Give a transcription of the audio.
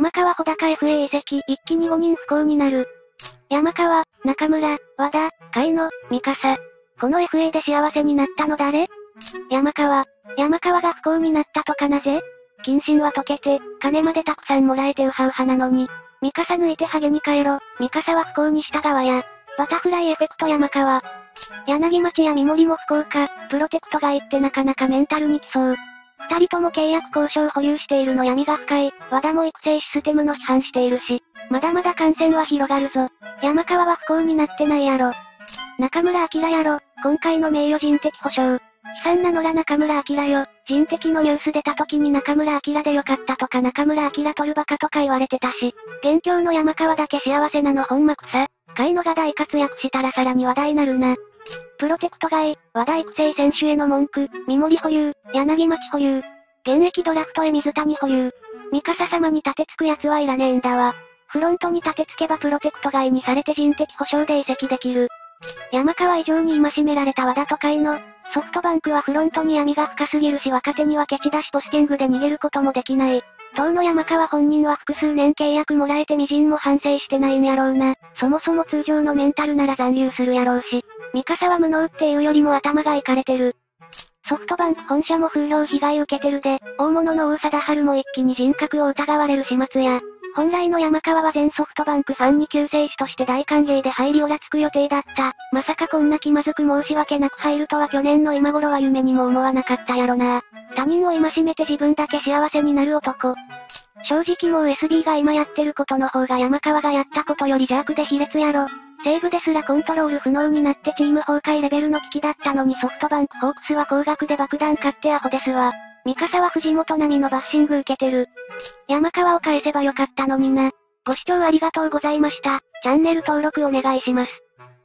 山川穂高 FA 移籍、一気に5人不幸になる。山川、中村、和田、海野、三笠。この FA で幸せになったの誰？山川。山川が不幸になったとかなぜ？謹慎は解けて、金までたくさんもらえてウハウハなのに。三笠抜いてハゲに帰ろ。三笠は不幸にした側や。バタフライエフェクト山川。柳町や三森も不幸か、プロテクト外ってなかなかメンタルにきそう。二人とも契約交渉保有しているの闇が深い、和田も育成システムの批判しているし、まだまだ感染は広がるぞ。山川は不幸になってないやろ。中村晃やろ、今回の名誉人的保障。悲惨なのら中村晃よ、人的のニュース出た時に中村晃でよかったとか中村晃取るバカとか言われてたし、現況の山川だけ幸せなのほんま草。海野が大活躍したらさらに話題なるな。プロテクト外、和田育成選手への文句、三森保有、柳町保有。現役ドラフトへ水谷保有。三笠様に立てつく奴はいらねえんだわ。フロントに立てつけばプロテクト外にされて人的保障で移籍できる。山川以上に戒められた和田と海野。ソフトバンクはフロントに闇が深すぎるし若手にはケチだしポスティングで逃げることもできない。当の山川本人は複数年契約もらえて微塵も反省してないんやろうな。そもそも通常のメンタルなら残留するやろうし。三笠は無能っていうよりも頭がいかれてる。ソフトバンク本社も風評被害受けてるで、大物の王貞治も一気に人格を疑われる始末や。本来の山川は全ソフトバンクファンに救世主として大歓迎で入りオラつく予定だった。まさかこんな気まずく申し訳なく入るとは去年の今頃は夢にも思わなかったやろな。他人を戒めて自分だけ幸せになる男。正直もう SB が今やってることの方が山川がやったことより邪悪で卑劣やろ。西武ですらコントロール不能になってチーム崩壊レベルの危機だったのにソフトバンクホークスは高額で爆弾買ってアホですわ。三笠は藤本並みのバッシング受けてる。山川を返せばよかったのにな。ご視聴ありがとうございました。チャンネル登録お願いします。